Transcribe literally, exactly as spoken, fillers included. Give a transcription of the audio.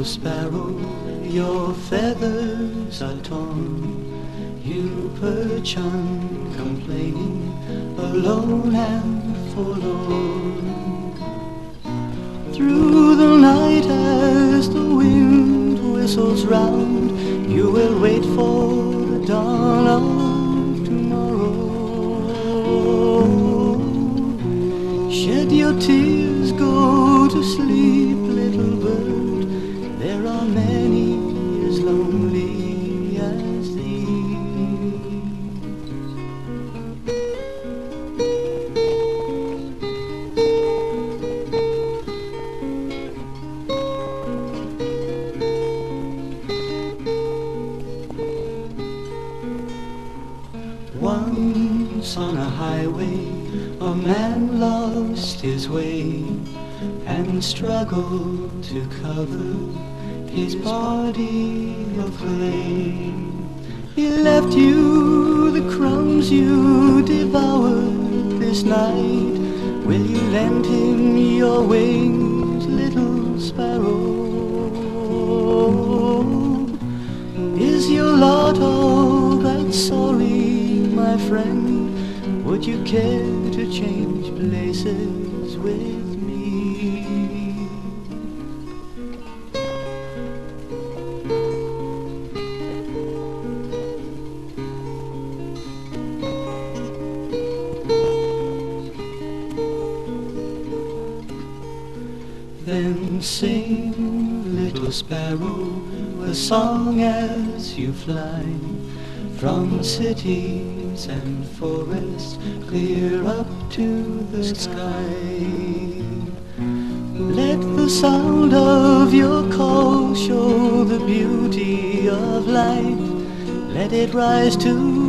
sparrow, your feathers are torn. You perch uncomplaining, alone and forlorn. Through the night as the wind whistles round, you will wait for the dawn of tomorrow. Shed your tears, go to sleep, little bird. There are many as lonely as thee. Once on a highway, a man lost his way and struggled to cover his body of clay. He left you the crumbs you devoured this night. Will you lend him your wings, little sparrow? Is your lot all that sorry, my friend? Would you care to change places with me? Then sing, little sparrow, a song as you fly from cities and forests clear up to the sky. Let the sound of your call show the beauty of life. Let it rise to